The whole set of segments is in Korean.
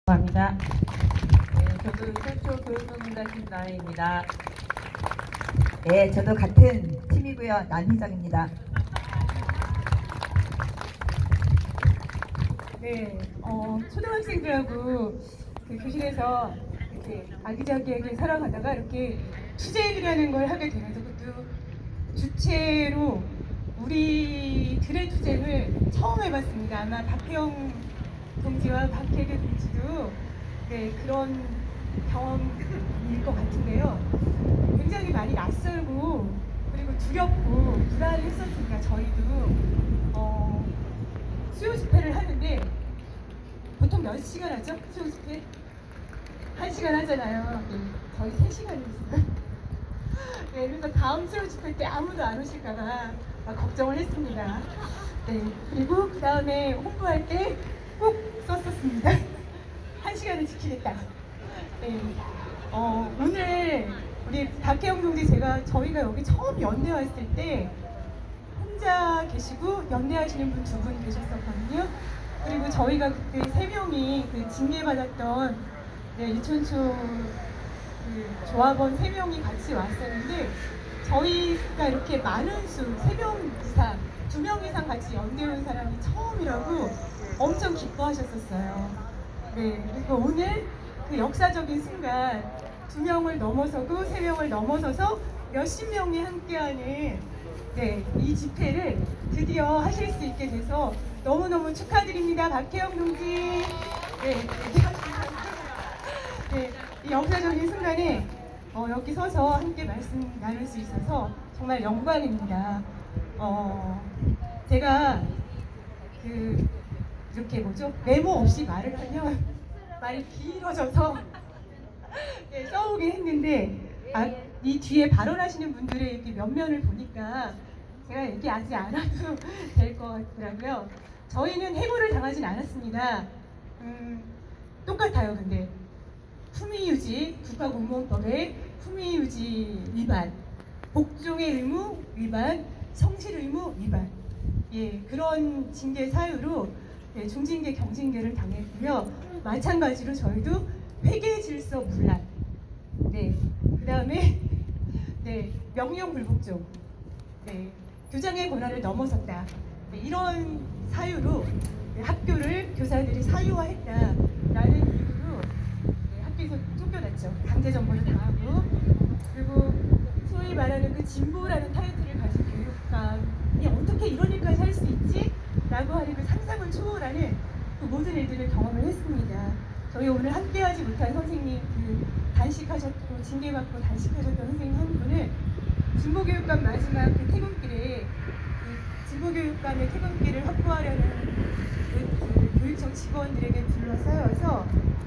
합니다. 네, 저도 최초 교육노동자 김나혜입니다. 네, 저도 같은 팀이고요. 남희정입니다. 네, 초등학생들하고 교실에서 이렇게 아기자기하게 살아가다가 이렇게 투쟁이라는 걸 하게 되면서 그것도 주체로 우리들의 투쟁을 처음 해봤습니다. 아마 박혜영 동지와 박혜대 동지도 그런 경험일 것 같은데요. 굉장히 많이 낯설고 그리고 두렵고 불안했었습니다. 저희도 수요 집회를 하는데 보통 몇 시간 하죠? 수요 집회? 1시간 하잖아요. 저희 3시간 했어요. 네, 그래서 다음 수요 집회 때 아무도 안 오실까봐 걱정을 했습니다. 네, 그리고 그 다음에 홍보할 때 꼭 썼었습니다. 1시간을 지키겠다. 네, 오늘 우리 박혜영 동지 저희가 여기 처음 연대 왔을 때 혼자 계시고 연대하시는 분 2분 계셨었거든요. 그리고 저희가 그때 3명이 그 징계받았던 이촌초 조합원 3명이 같이 왔었는데 저희가 이렇게 많은 수 3명 이상 2명 이상 같이 연대 온 사람이 처음이라고 엄청 기뻐하셨었어요. 네, 그리고 오늘 그 역사적인 순간 2명을 넘어서고 3명을 넘어서서 몇십 명이 함께하는 이 집회를 드디어 하실 수 있게 돼서 너무너무 축하드립니다. 박혜영 동지. 이 역사적인 순간에 여기 서서 함께 말씀 나눌 수 있어서 정말 영광입니다. 제가 이렇게 메모 없이 말을 하면 말이 길어져서 써오긴 했는데 이 뒤에 발언하시는 분들의 이렇게 면면을 보니까 제가 얘기하지 않아도 될 것 같더라고요. 저희는 해고를 당하진 않았습니다. 똑같아요. 근데 품위유지, 국가공무원법의 품위유지 위반, 복종의 의무 위반, 성실의무 위반, 그런 징계 사유로 중징계, 경징계를 당했고요. 마찬가지로 저희도 회계질서 문란, 그 다음에 명령 불복종, 교장의 권한을 넘어섰다, 이런 사유로 학교를 교사들이 사유화했다라는 이유로 학교에서 쫓겨났죠. 강제정보를 당하고. 그리고 소위 말하는 그 진보라는 타이틀을 가진 교육감이 어떻게 이런 일까지 할 수 있지? 라고 하는 그 상상을 초월하는 그 모든 일들을 경험을 했습니다. 저희 오늘 함께하지 못한 선생님, 단식하셨고 징계받고 단식하셨던 선생님 한 분은 진보교육감 마지막 퇴근길에 진보교육감의 퇴근길을 확보하려는 교육청 직원들에게 둘러싸여서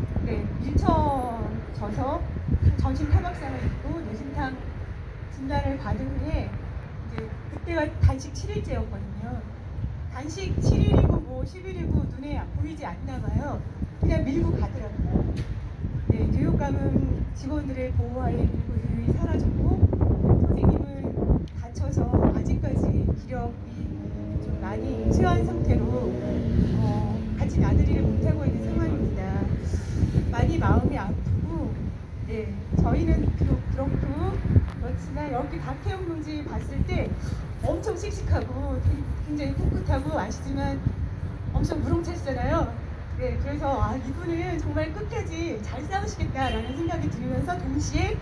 밀쳐져서 전신 타박상을 입고 뇌진탕 진단을 받은 후에 그때가 단식 7일째였거든요. 단식 7일이고 10일이고 눈에 보이지 않나 봐요. 그냥 밀고 가더라고요. 교육감은 직원들의 보호하에 밀고 유유히 사라졌고 선생님은 다쳐서 아직까지 기력이 좀 많이 취한 상태로 같이 나들이를 못하고 있는 상황입니다. 많이 마음이 아프고 저희는 그렇고 그렇지만 여기 박혜영 동지 봤을 때 엄청 씩씩하고 굉장히 꿋꿋하고 아시지만 엄청 무롱차시잖아요. 그래서 이분은 정말 끝까지 잘 싸우시겠다라는 생각이 들면서 동시에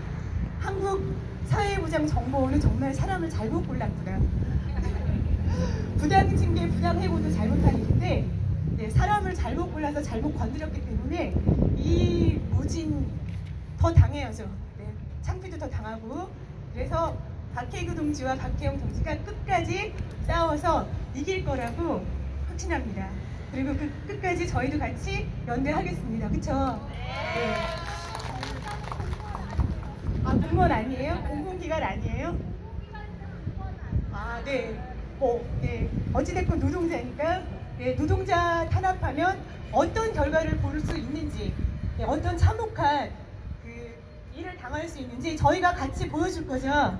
한국사회부장정보원은 정말 사람을 잘못 골랐구나. 부당징계, 부당해고도 잘못한 일인데 사람을 잘못 골라서 잘못 건드렸기 때문에 이 모진 더 당해야죠. 창피도 더 당하고. 그래서 박혜규 동지와 박혜영 동지가 끝까지 싸워서 이길 거라고 확신합니다. 그리고 끝까지 저희도 같이 연대하겠습니다. 그쵸? 공무원 아니에요? 공공기관 아니에요? 어찌됐건 노동자니까 노동자 탄압하면 어떤 결과를 볼 수 있는지, 어떤 참혹한 일을 당할 수 있는지 저희가 같이 보여줄 거죠?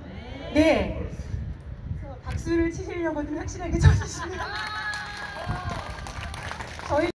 박수를 치시려거든 확실하게 쳐주시면